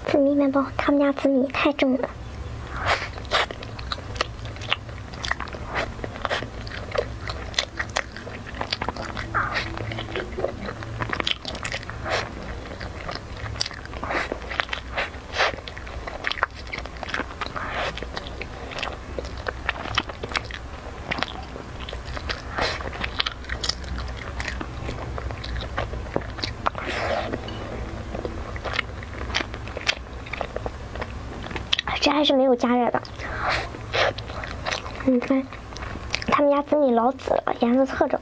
紫米面包，他们家紫米太正了。这还是没有加热的。你看，他们家紫米老紫了，颜色特正。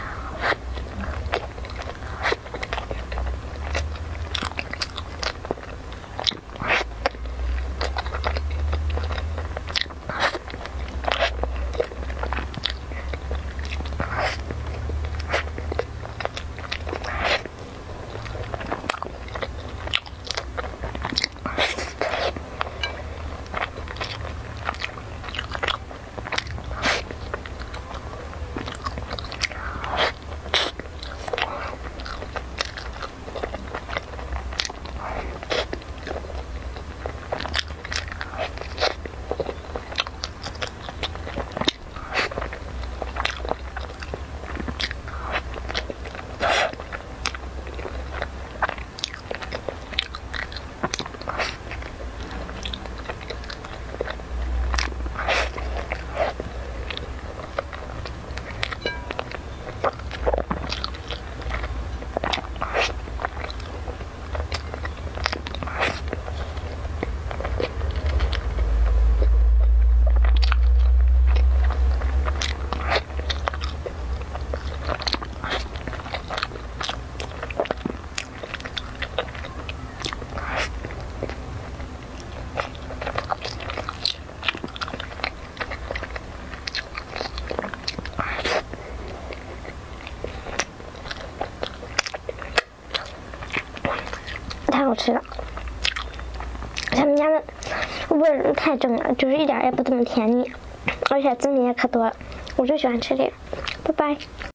太好吃了，他们家的味儿太正了，就是一点也不怎么甜腻，而且紫米也可多了，我就喜欢吃这个。拜拜。